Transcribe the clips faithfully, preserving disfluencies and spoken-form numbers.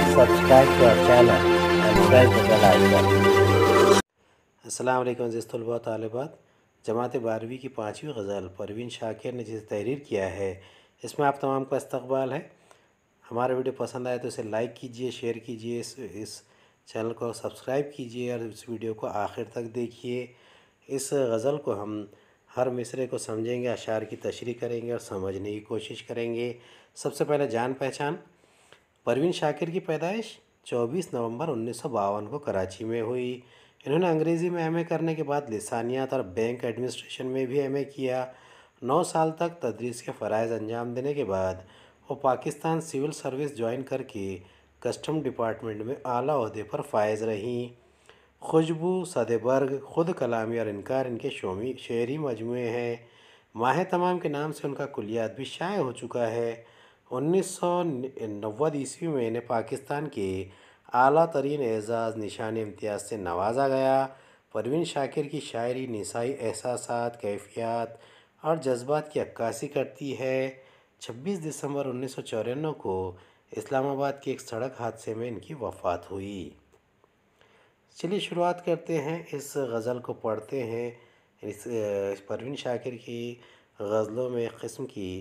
subscribe to our channel and press the bell icon. अस्सलाम वालेकुम अज़ीज़ तलबा तालिबात। जमात बारहवीं की पाँचवीं गज़ल परवीन शाकिर ने जिसे तहरीर किया है, इसमें आप तमाम का इस्तकबाल है। हमारा वीडियो पसंद आए तो इसे लाइक कीजिए, शेयर कीजिए, इस इस चैनल को सब्सक्राइब कीजिए और इस वीडियो को आखिर तक देखिए। इस गज़ल को हम हर मिसरे को समझेंगे, अशार की तशरीह करेंगे और समझने की कोशिश करेंगे। सबसे पहले जान पहचान। परवीन शाकिर की पैदाइश चौबीस नवंबर उन्नीस सौ बावन को कराची में हुई। इन्होंने अंग्रेज़ी में एम ए करने के बाद लिसानियात और बैंक एडमिनिस्ट्रेशन में भी एम ए किया। नौ साल तक तदरीस के फ़राइज़ अंजाम देने के बाद वो पाकिस्तान सिविल सर्विस ज्वाइन करके कस्टम डिपार्टमेंट में आला ओहदे पर फायज़ रहीं। खुशबू, सदेबर्ग, खुद कलामी और इनकार इनके शोमी शेरी मजमूए हैं। माह तमाम के नाम से उनका कुलियात भी शाये हो चुका है। उन्नीस सौ नब्बे ईस्वी में इन्हें पाकिस्तान के आला तरीन एज़ाज़ निशान इम्तियाज़ से नवाजा गया। परवीन शाकिर की शायरी निसाई एहसासात, कैफियत और जज्बात की अक्कासी करती है। छब्बीस दिसंबर उन्नीस सौ चौरानवे को इस्लामाबाद के एक सड़क हादसे में इनकी वफ़ात हुई। चलिए शुरुआत करते हैं, इस गज़ल को पढ़ते हैं। इस परवीन शाकिर की गज़लों में एक किस्म की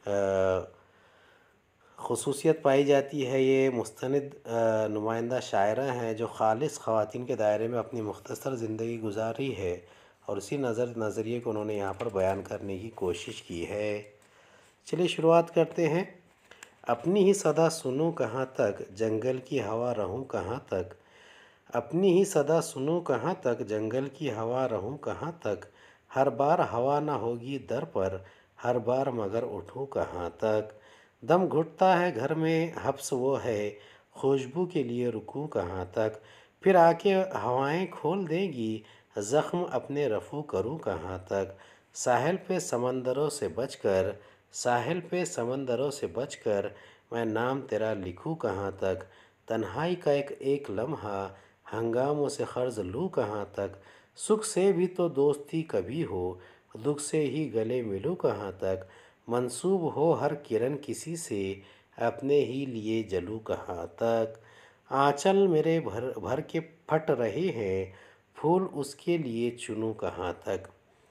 ख़ुसूसियत पाई जाती है। ये मुस्तनिद नुमाइंदा शायरा हैं जो ख़ालिस ख़वातीन के दायरे में अपनी मुख्तसर ज़िंदगी गुजारी है और उसी नज़र नज़रिए को उन्होंने यहाँ पर बयान करने की कोशिश की है। चलिए शुरुआत करते हैं। अपनी ही सदा सुनूं कहाँ तक, जंगल की हवा रहूं कहाँ तक। अपनी ही सदा सुनूं कहाँ तक, जंगल की हवा रहूं कहाँ तक। हर बार हवा ना होगी दर पर, हर बार मगर उठूं कहाँ तक। दम घुटता है घर में हब्स वो है, खुशबू के लिए रुकूं कहाँ तक। फिर आके हवाएं खोल देगी, ज़ख्म अपने रफ़ू करूं कहाँ तक। साहिल पे समंदरों से बचकर, साहिल पे समंदरों से बचकर, मैं नाम तेरा लिखूं कहाँ तक। तन्हाई का एक एक लम्हा, हंगामों से क़र्ज़ लूँ कहाँ तक। सुख से भी तो दोस्ती कभी हो, दुख से ही गले मिलूँ कहाँ तक। मंसूब हो हर किरण किसी से, अपने ही लिए जलूँ कहाँ तक। आंचल मेरे भर भर के फट रहे हैं, फूल उसके लिए चुनूँ कहाँ तक।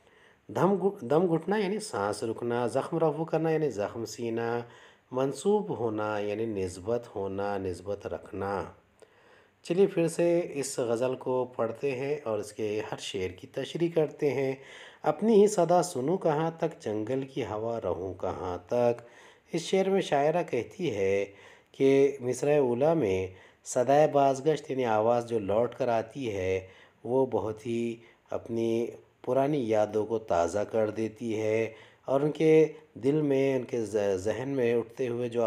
दम दम घुटना यानी सांस रुकना, ज़ख्म रफ़ू करना यानी ज़ख्म सीना, मंसूब होना यानी निस्बत होना, निस्बत रखना। चलिए फिर से इस गज़ल को पढ़ते हैं और इसके हर शेर की तशरीह करते हैं। अपनी ही सदा सुनूं कहाँ तक, जंगल की हवा रहूं कहाँ तक। इस शेर में शायरा कहती है कि मिसरे उला में सदाए बाज़गश्त यानी आवाज़ जो लौट कर आती है वो बहुत ही अपनी पुरानी यादों को ताज़ा कर देती है और उनके दिल में, उनके जहन में उठते हुए जो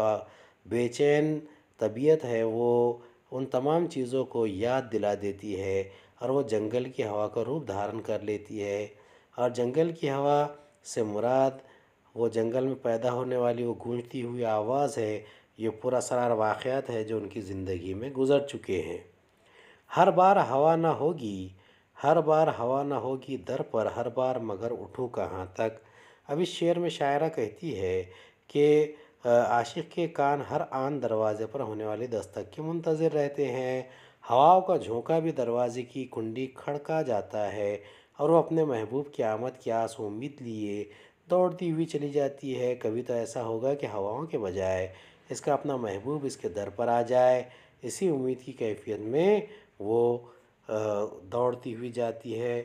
बेचैन तबीयत है वो उन तमाम चीज़ों को याद दिला देती है और वो जंगल की हवा का रूप धारण कर लेती है। और जंगल की हवा से मुराद वो जंगल में पैदा होने वाली वो गूंजती हुई आवाज़ है, ये पूरा सरार वाक़यात है जो उनकी ज़िंदगी में गुज़र चुके हैं। हर बार हवा ना होगी, हर बार हवा ना होगी दर पर, हर बार मगर उठूं कहाँ तक। अब इस शेर में शायरा कहती है कि आशिक़ के कान हर आन दरवाज़े पर होने वाली दस्तक के मुंतज़िर रहते हैं। हवाओं का झोंका भी दरवाज़े की कुंडी खड़का जाता है और वो अपने महबूब की आमद की आस उम्मीद लिए दौड़ती हुई चली जाती है। कभी तो ऐसा होगा कि हवाओं के बजाय इसका अपना महबूब इसके दर पर आ जाए। इसी उम्मीद की कैफियत में वो दौड़ती हुई जाती है।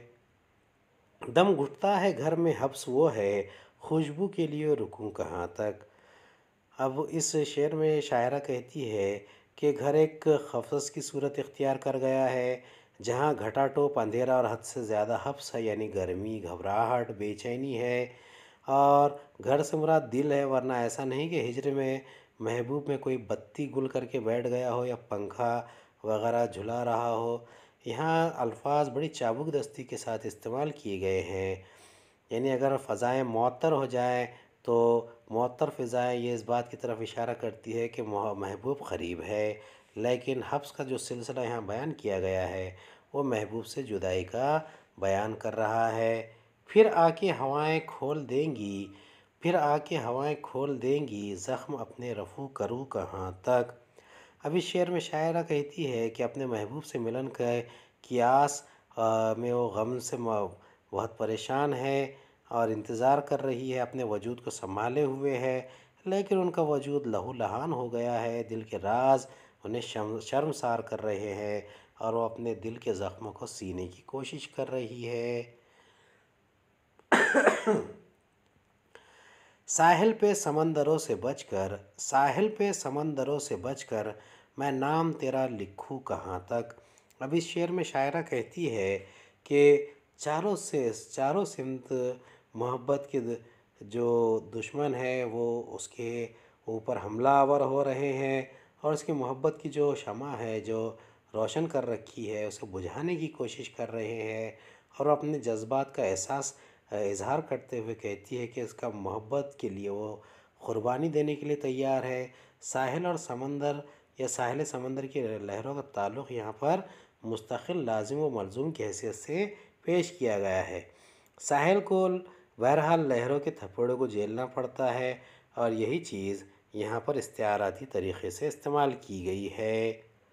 दम घुटता है घर में हब्स वो है, खुशबू के लिए रुकूं कहाँ तक। अब इस शेर में शायरा कहती है कि घर एक क़फ़स की सूरत इख्तियार कर गया है जहाँ घटाटोप अंधेरा और हद से ज़्यादा हब्स है यानी गर्मी, घबराहट, बेचैनी है। और घर से मुराद दिल है, वरना ऐसा नहीं कि हिजर में महबूब में कोई बत्ती गुल करके बैठ गया हो या पंखा वगैरह झुला रहा हो। यहाँ अल्फाज बड़ी चाबुक दस्ती के साथ इस्तेमाल किए गए हैं, यानी अगर फ़ज़ाएँ मुअत्तर हो जाएँ तो मुअत्तर फ़िज़ाएँ ये इस बात की तरफ इशारा करती है कि महबूब क़रीब है, लेकिन हब्स का जो सिलसिला यहाँ बयान किया गया है वो महबूब से जुदाई का बयान कर रहा है। फिर आके हवाएं खोल देंगी, फिर आके हवाएं खोल देंगी, ज़ख्म अपने रफ़ू करूँ कहाँ तक। اب اس شعر میں شاعرہ کہتی ہے کہ اپنے محبوب سے ملن کے کی آس آ، میں وہ غم سے م- بہت پریشان ہے اور انتظار کر رہی ہے، اپنے وجود کو سنبھالے ہوئے ہے، لیکن ان کا وجود لہو لہان ہو گیا ہے، دل کے راز انہیں شرم شرمسار کر رہے ہیں اور وہ اپنے دل کے زخموں کو سینے کی کوشش کر رہی ہے۔ ساحل پہ سمندروں سے بچ کر ساحل پہ سمندروں سے بچ کر میں نام تیرا لکھوں کہاں تک۔ اب اس شعر میں شاعرہ کہتی ہے کہ چاروں سے چاروں سمت محبت کے جو دشمن ہے وہ اس کے اوپر حملہ آور ہو رہے ہیں اور اس کی محبت کی جو شمع ہے جو روشن کر رکھی ہے اسے بجھانے کی کوشش کر رہے ہیں، اور وہ اپنے جذبات کا احساس اظہار کرتے ہوئے کہتی ہے کہ اس کا محبت کے لیے وہ قربانی دینے کے لیے تیار ہے۔ ساحل اور سمندر یا ساحل سمندر کی لہروں کا تعلق یہاں پر مستقل لازم و ملزوم کی حیثیت سے پیش کیا گیا ہے۔ ساحل کو بہرحال لہروں کے تھپڑوں کو جھیلنا پڑتا ہے اور یہی چیز یہاں پر استعاراتی طریقے سے استعمال کی گئی ہے۔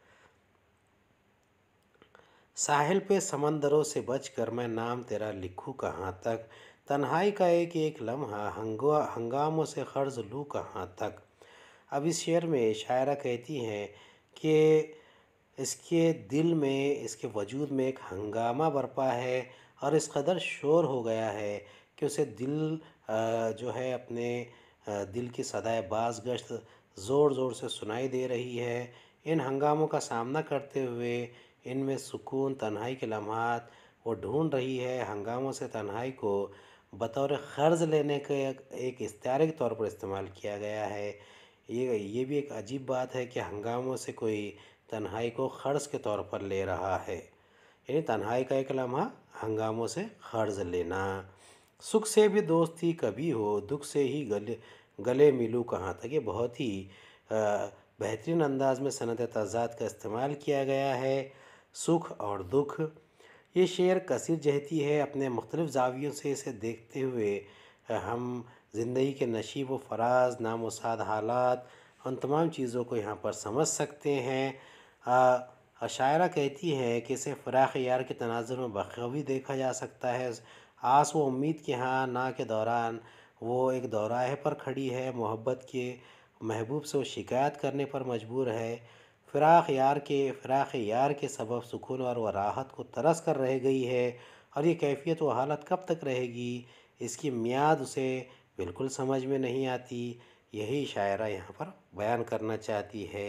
ساحل پہ سمندروں سے بچ کر میں نام تیرا لکھوں کہاں تک، تنہائی کا ایک ایک لمحہ ہنگاموں سے قرض لوں کہاں تک۔ اب اس شعر میں شاعرہ کہتی ہیں کہ اس کے دل میں اس کے وجود میں ایک ہنگامہ برپا ہے اور اس قدر شور ہو گیا ہے کہ اسے دل آ، جو ہے اپنے آ، دل کی صدائے باز گشت زور زور سے سنائی دے رہی ہے۔ ان ہنگاموں کا سامنا کرتے ہوئے ان میں سکون تنہائی کے لمحات وہ ڈھونڈ رہی ہے۔ ہنگاموں سے تنہائی کو بطور قرض لینے کے ایک استعارے کے طور پر استعمال کیا گیا ہے۔ یہ یہ بھی ایک عجیب بات ہے کہ ہنگاموں سے کوئی تنہائی کو قرض کے طور پر لے رہا ہے، یعنی تنہائی کا ایک لمحہ ہنگاموں سے قرض لینا۔ سکھ سے بھی دوستی کبھی ہو، دکھ سے ہی گلے گلے ملوں کہاں تک۔ یہ بہت ہی آ، بہترین انداز میں صنعت تضاد کا استعمال کیا گیا ہے۔ سکھ اور دکھ، یہ شعر کثیر جہتی ہے، اپنے مختلف زاویوں سے اسے دیکھتے ہوئے ہم زندگی کے نشیب و فراز، نام و ساد حالات، ان تمام چیزوں کو یہاں پر سمجھ سکتے ہیں۔ آ، شاعرہ کہتی ہے کہ اسے فراق یار کے تناظر میں بخوبی دیکھا جا سکتا ہے۔ آس و امید کے ہاں نہ کے دوران وہ ایک دوراہے پر کھڑی ہے، محبت کے محبوب سے وہ شکایت کرنے پر مجبور ہے، فراق یار کے فراق یار کے سبب سکون اور وہ راحت کو ترس کر رہ گئی ہے، اور یہ کیفیت و حالت کب تک رہے گی، اس کی میعاد اسے بالکل سمجھ میں نہیں آتی۔ یہی شاعرہ یہاں پر بیان کرنا چاہتی ہے۔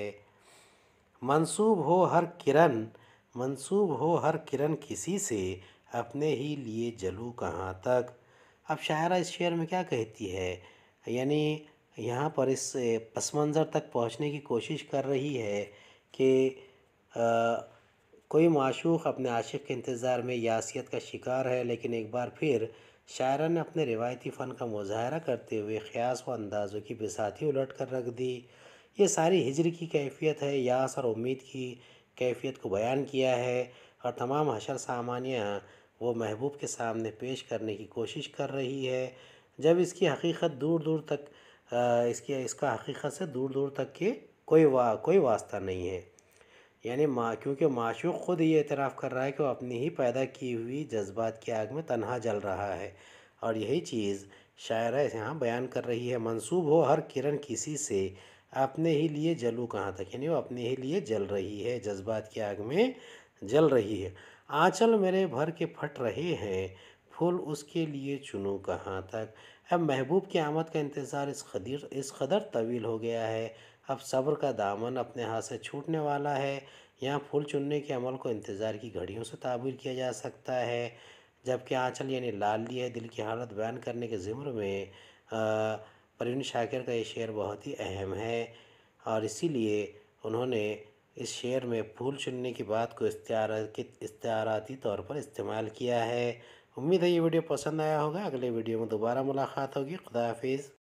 منسوب ہو ہر کرن منسوب ہو ہر کرن کسی سے، اپنے ہی لیے جلوں کہاں تک۔ اب شاعرہ اس شعر میں کیا کہتی ہے، یعنی یہاں پر اس پس منظر تک پہنچنے کی کوشش کر رہی ہے کہ آ، کوئی معشوق اپنے عاشق کے انتظار میں یاسیت کا شکار ہے، لیکن ایک بار پھر شاعرہ نے اپنے روایتی فن کا مظاہرہ کرتے ہوئے خیاس و اندازوں کی بساطی الٹ کر رکھ دی۔ یہ ساری ہجر کی کیفیت ہے، یاس اور امید کی کیفیت کو بیان کیا ہے، اور تمام حشر سامانیاں وہ محبوب کے سامنے پیش کرنے کی کوشش کر رہی ہے، جب اس کی حقیقت دور دور تک آ، اس کی اس کا حقیقت سے دور دور تک کے کوئی وا کوئی واسطہ نہیں ہے، یعنی ماں کیونکہ معشوق خود یہ اعتراف کر رہا ہے کہ وہ اپنی ہی پیدا کی ہوئی جذبات کی آگ میں تنہا جل رہا ہے، اور یہی چیز شاعرہ یہاں بیان کر رہی ہے۔ منسوب ہو ہر کرن کسی سے، اپنے ہی لیے جلوں کہاں تک، یعنی وہ اپنے ہی لیے جل رہی ہے، جذبات کی آگ میں جل رہی ہے۔ آنچل میرے بھر کے پھٹ رہے ہیں، پھول اس کے لیے چنوں کہاں تک۔ اب محبوب کی آمد کا انتظار اس قدر اس قدر طویل ہو گیا ہے، اب صبر کا دامن اپنے ہاتھ سے چھوٹنے والا ہے۔ یہاں پھول چننے کے عمل کو انتظار کی گھڑیوں سے تعبیر کیا جا سکتا ہے، جبکہ آنچل یعنی لالی ہے۔ دل کی حالت بیان کرنے کے ضمر میں پروین شاکر کا یہ شعر بہت ہی اہم ہے، اور اسی لیے انہوں نے اس شعر میں پھول چننے کی بات کو استعاراتی طور پر استعمال کیا ہے۔ امید ہے یہ ویڈیو پسند آیا ہوگا، اگلے ویڈیو میں دوبارہ ملاقات ہوگی۔ خدا حافظ۔